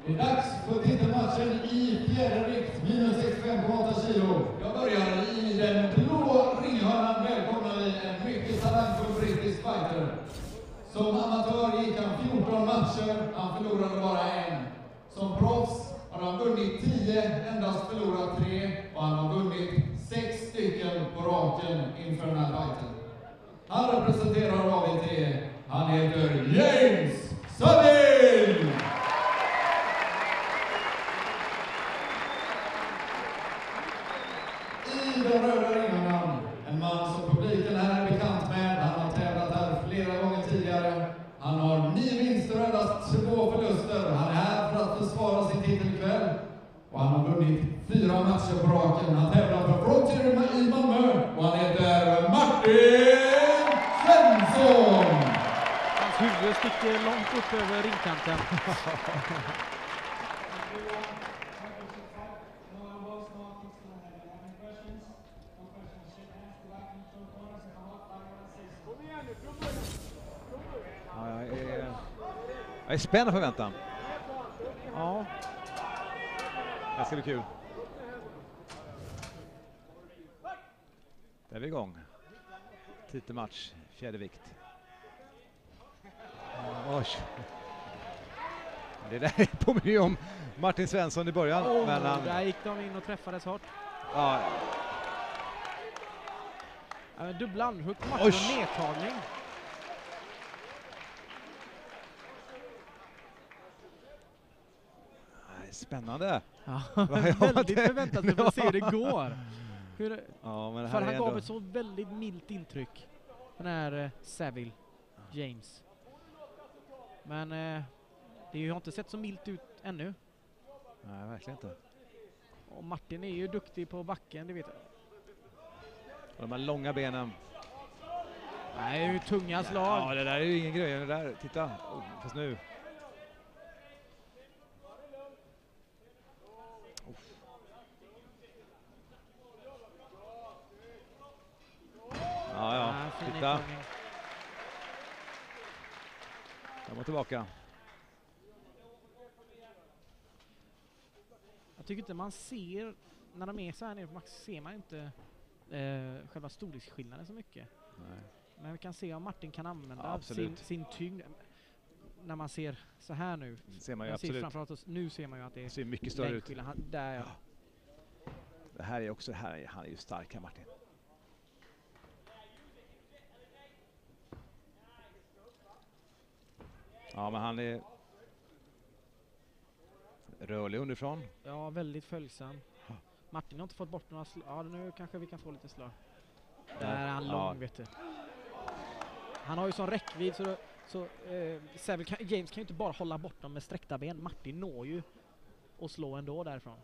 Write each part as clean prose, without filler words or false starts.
Det är dags för titelmatchen i fjärdevikt, minus 65,8 kilo. Jag börjar i den blå ringhörnan. Välkomnar vi en mycket talangfull brittisk fighter. Som amatör gick han 14 matcher, han förlorade bara en. Som proffs har han vunnit 10, endast förlorat 3 och han har vunnit 6 stycken på raken inför den här fighten. Han representerar AV3, han heter James Saville! I den röda ringarna, en man som publiken här är bekant med. Han har tävlat här flera gånger tidigare. Han har 9 vinster och endast 2 förluster. Han är här för att försvara sin titel ikväll. Och han har vunnit 4 matcher på raken. Han tävlar för Frontier i Malmö. Och han heter Martin Svensson! Hans huvud sticker långt upp över ringkanten. Jag är spänd på väntan. Ja. Det ska bli kul. Där är vi igång. Titelmatch, fjärde vikt. Oj. Det där påminner ju om Martin Svensson i början. Men han... Där gick de in och träffades hårt. Ja. Dubbla andhugg på matchen och nedtagning. Spännande. Ja, väldigt förväntat att få se hur det går. Ja, men det för här han gav ändå... ett så väldigt milt intryck. Den här Saville, James. Men det har inte sett så milt ut ännu. Nej, verkligen inte. Och Martin är ju duktig på backen, det vet jag. De här långa benen. Nej, det är ju tunga slag. Ja, det där är ju ingen grej. Det där, titta. Fast nu. Ja, titta. Jag var tillbaka. Jag tycker inte man ser, när de är så här nere på max, ser man inte själva storleksskillnaden så mycket. Nej. Men vi kan se om Martin kan använda sin tyngd. När man ser så här nu. Ser man ju absolut. Framförallt oss, nu ser man ju att det ser mycket större ut. Där, ja. Det här är också, han är ju stark här, Martin. Ja, men han är rörlig underifrån. Ja, väldigt följsam. Martin har inte fått bort några slag. Ja, nu kanske vi kan få lite slag. Där är han lång, vet du. Han har ju sån räckvidd så James kan ju inte bara hålla bort dem med sträckta ben. Martin når ju och slå ändå därifrån.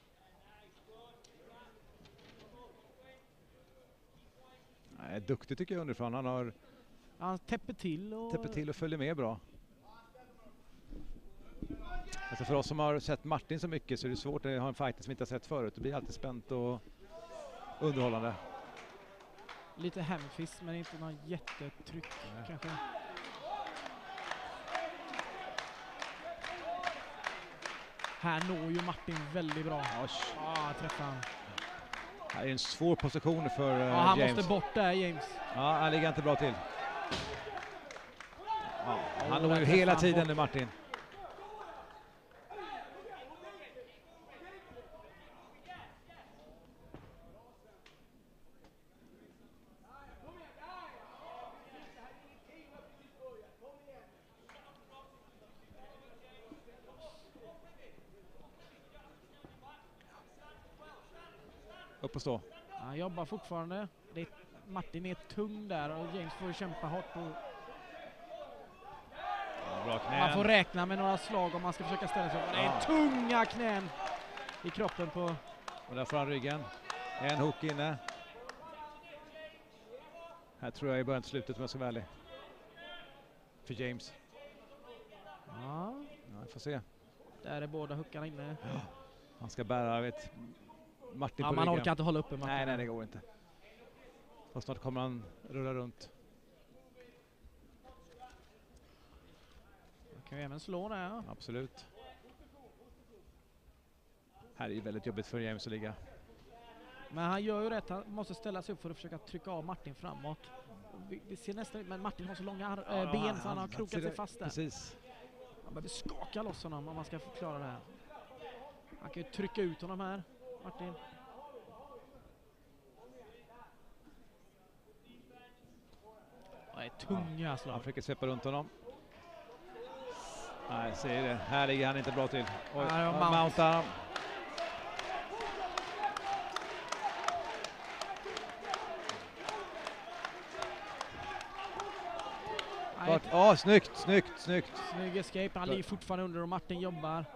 Nej, duktig tycker jag underifrån. Han täpper till och följer med bra. Alltså för oss som har sett Martin så mycket så är det svårt att ha en fighter som inte har sett förut. Det blir alltid spänt och underhållande. Lite hemfist men inte någon jättetryck kanske. Här når ju Martin väldigt bra. Träffar han. Det är en svår position för han James. Måste bort där, James. Ja, han ligger inte bra till. Ja, han når ju hela tiden nu, Martin. Upp och stå. Han jobbar fortfarande. Martin är tung där och James får kämpa hårt. Bra knän. Man får räkna med några slag om man ska försöka ställa sig. Det är tunga knän i kroppen på... Och där får han ryggen. En hook inne. Här tror jag i början till slutet, om jag ska vara ärlig. För James. Ja, vi får se. Där är båda hookarna inne. Ja. Han ska bära, Martin på man ryggen. orkar inte hålla uppe Martin. Nej, det går inte. Och snart kommer han rulla runt. Kan vi även slå där? Ja. Absolut. Här är ju väldigt jobbigt för James att ligga. Men han gör ju rätt, han måste ställa sig upp för att försöka trycka av Martin framåt. Vi ser nästan, men Martin har så långa ben så han har krokat sig fast där. Precis. Man behöver skaka loss honom om man ska förklara det här. Han kan ju trycka ut honom här, Martin. Det är tunga slag. Han försöker släppa runt honom. Nej, ser det. Här ligger han inte bra till. Oj, mountar. Snyggt. Snygg escape. Han ligger fortfarande under och Martin jobbar.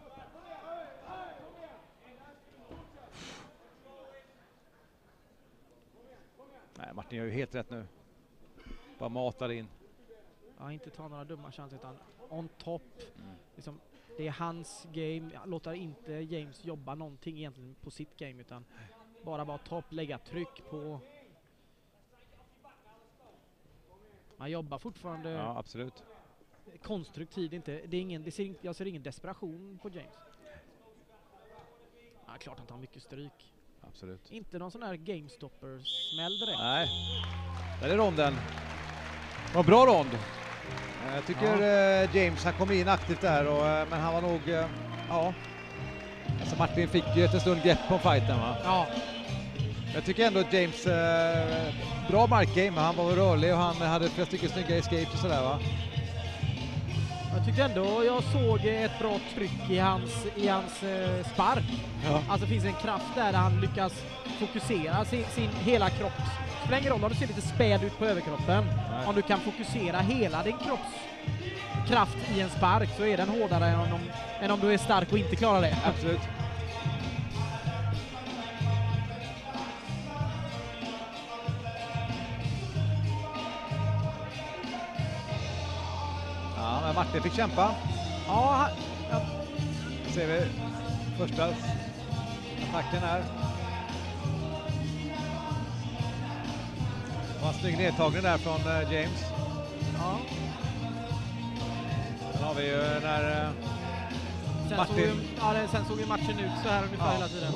Nej, Martin gör ju helt rätt nu. Bara matar in. Ja, inte ta några dumma chanser utan on top. Liksom, det är hans game. Låter inte James jobba någonting egentligen på sitt game utan bara topp, lägga tryck på. Man jobbar fortfarande. Ja, absolut. Konstruktivt inte. Jag ser ingen desperation på James. Ja, klart han tar mycket stryk. Absolut. Inte någon sån här GameStopper-smäll direkt. Nej. Där är ronden. Vad bra rond. Jag tycker James, han kom in aktivt där men han var nog alltså Martin fick ju ett stund grepp på fighten, va? Ja. Jag tycker ändå att James bra markgame, han var rörlig och han hade flera stycken snygga escapes och sådär, va? Jag tyckte ändå jag såg ett bra tryck i hans spark. Ja. Alltså det finns en kraft där han lyckas fokusera sin hela kropp. Det spelar ingen roll om du ser lite späd ut på överkroppen. Nej. Om du kan fokusera hela din kroppskraft i en spark så är den hårdare än om du är stark och inte klarar det. Absolut. Ja, men Martin fick kämpa. Ja. Ser vi första attacken här. Det var en snygg nedtagning där från James. Ja. Sen har vi ju när Martin... Sen såg ju matchen ut så här ungefär hela tiden.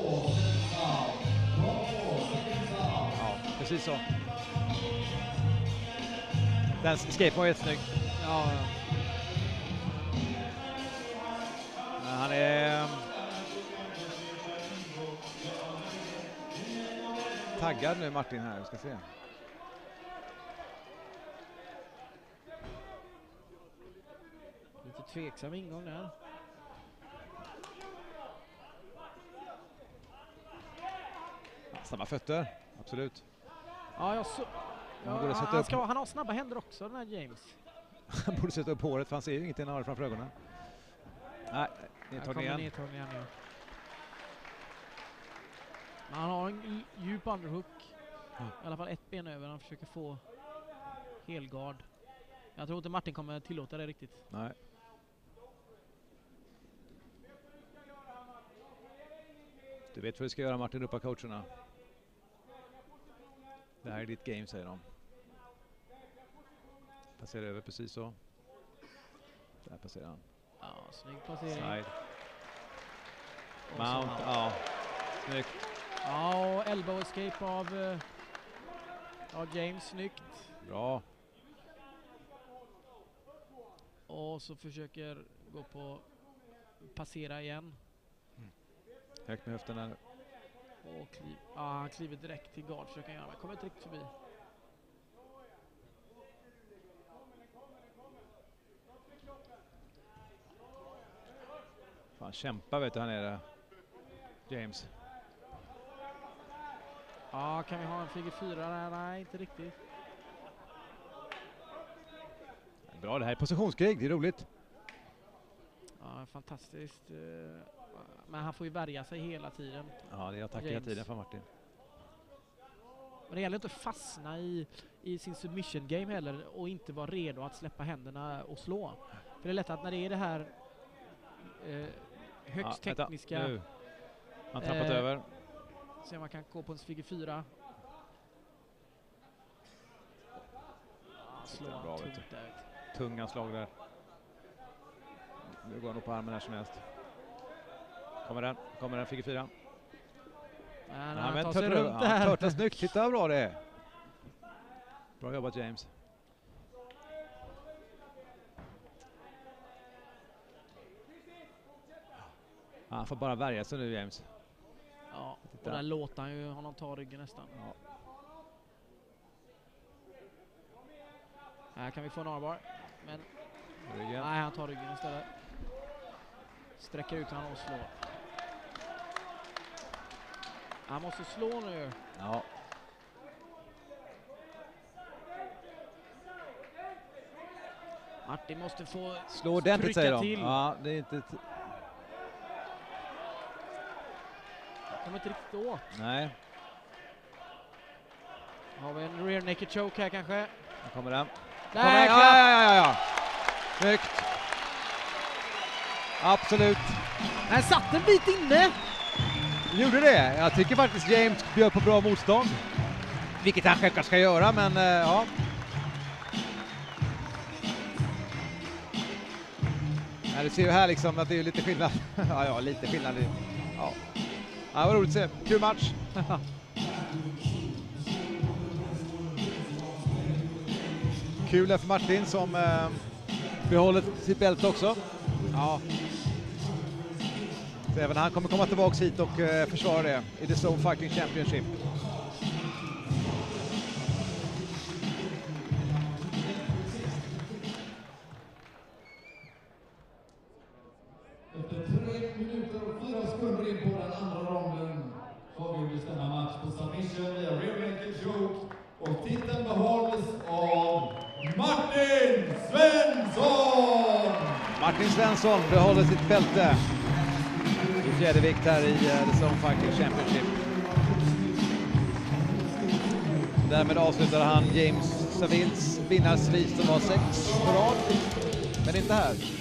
Ja, precis så. Den escape var helt snygg. Ja. Men han är taggad nu, Martin, här. Vi ska se. Lite tveksam ingång där. Samma fötter, absolut. Ja, han har snabba händer också, den här James. Han borde sätta upp håret för han ser ju ingenting när han har framför ögonen. Nej, nedtagningen. Nu. Men han har en djup underhook. I alla fall ett ben över. Han försöker få helgard. Jag tror inte Martin kommer tillåta det riktigt. Nej. Du vet vad du ska göra, Martin, upp av coacherna. Det här är ditt game, säger de. Passerar över precis så. Där passerar han. Ja, snygg passering. Side. Mount, ja. Snyggt. Ja, och elbow escape av James, snyggt. Bra. Och så försöker gå på passera igen. Högt med höften där. Och han kliver direkt till guard, försöker göra. Men kommer inte riktigt förbi. Fan, kämpa, vet du, han är det. James. Ja, kan vi ha en figur 4 där? Nej, inte riktigt. Bra, det här är positionskrig, det är roligt. Ja, fantastiskt. Men han får ju värja sig hela tiden. Ja, det är attack hela tiden för Martin. Men det gäller inte att fastna i sin submission game heller och inte vara redo att släppa händerna och slå. För det är lätt att när det är det här högst tekniska... Nu. Han har tappat över. Se om man kan gå på en figur 4. Slå bra, tungt där. Tunga slag där. Nu går han upp på armen här som helst. Kommer den, fick 4. Han tar sig runt det här. Törtar snyggt, titta vad bra det är. Bra jobbat James. Han får bara värja sig nu James. Ja, och där låter han ju honom ta ryggen nästan. Ja. Här kan vi få en armbar. Men ryggen. Nej, han tar ryggen istället. Sträcker ut han och slår. Han måste slå nu. Ja. Martin måste få slå ordentligt säger de. Till. Ja, det är inte... De är inte riktigt åt. Nej. Har vi en rear naked choke här kanske? Nu kommer den. Nej, ja. Snyggt. Absolut. Han satt en bit inne. Gjorde det. Jag tycker faktiskt James bjöd på bra motstånd. Vilket han självklart ska göra, men ja. Ja, du ser ju här liksom att det är lite skillnad. ja, lite skillnad. Ja, det var roligt att se. Kul match. Kul för Martin som behåller sitt bälte också. Ja. Så även han kommer komma tillbaka hit och försvara det i The Zone Fighting Championship. Efter 3 minuter och 4 sekunder in på den andra ronden avgjordes denna match på submission via rear naked choke och titeln behålls av Martin Svensson! Martin Svensson behåller sitt bälte i fjärde vikt här i The Zone Fighting Championship. Därmed avslutar han James Savills vinnarsvit som var 6 på rad, men inte här.